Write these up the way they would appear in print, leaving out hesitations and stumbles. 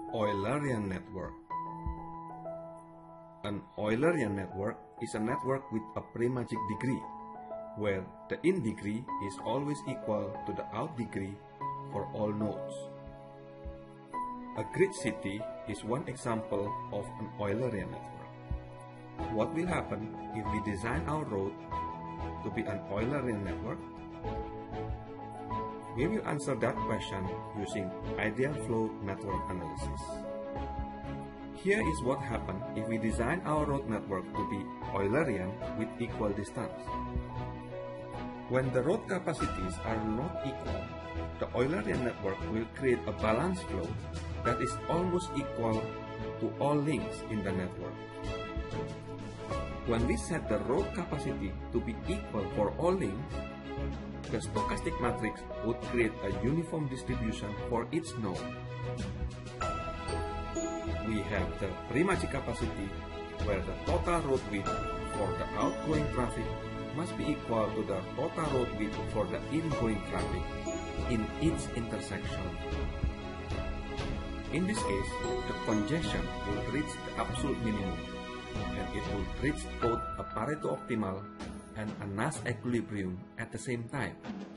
Eulerian Network. An Eulerian network is a network with a pre-magic degree, where the in degree is always equal to the out degree for all nodes. A grid city is one example of an Eulerian network. What will happen if we design our road to be an Eulerian network? We will answer that question using ideal flow network analysis. Here is what happens if we design our road network to be Eulerian with equal distance. When the road capacities are not equal, the Eulerian network will create a balanced flow that is almost equal to all links in the network. When we set the road capacity to be equal for all links, the stochastic matrix would create a uniform distribution for each node. We have the pre-magic capacity, where the total road width for the outgoing traffic must be equal to the total road width for the ingoing traffic in each intersection. In this case, the congestion will reach the absolute minimum, and it will reach both a Pareto optimal and a Nash equilibrium at the same time.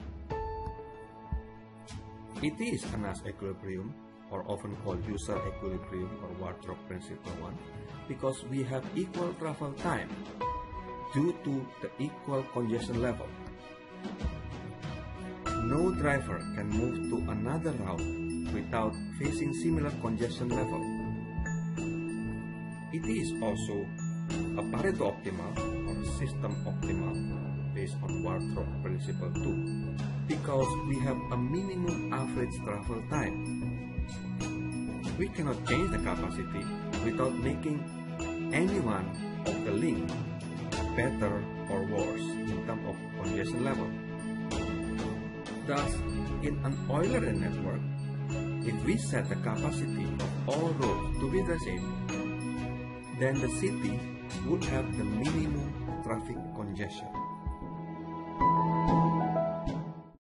It is a Nash equilibrium, or often called user equilibrium or Wardrop principle 1, because we have equal travel time due to the equal congestion level. No driver can move to another route without facing similar congestion level. It is also a Pareto optimal or system optimal based on Wardrop principle 2, because we have a minimum average travel time. We cannot change the capacity without making any one of the link better or worse in terms of congestion level. Thus, in an Eulerian network, if we set the capacity of all roads to be the same, then the city would have the minimum traffic congestion.